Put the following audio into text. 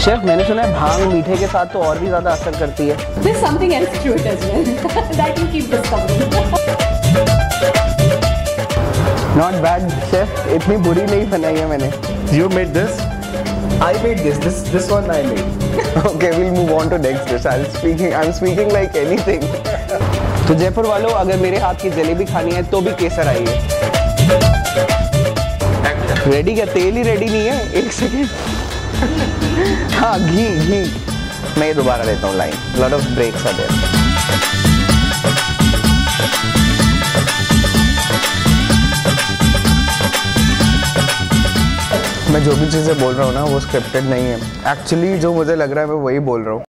Chef, मैंने सुना है भांग मीठे के साथ तो और भी ज्यादा असर करती है। There's something else to it as well that you keep discovering. Not bad chef, इतनी बुरी नहीं बनाई है मैंने। You made this? I made this one I made. Okay, we'll move on to next dish. I'm speaking like anything. तो जयपुर वालों, अगर मेरे हाथ की जलेबी खानी है तो भी केसर आइए। रेडी क्या? तेल ही रेडी नहीं है, एक सेकेंड। हाँ, घी। मैं ये दोबारा लेता हूँ line. Lot of breaks are there. मैं जो भी चीज़ें बोल रहा हूँ ना वो स्क्रिप्टेड नहीं है। एक्चुअली जो मुझे लग रहा है मैं वही बोल रहा हूँ।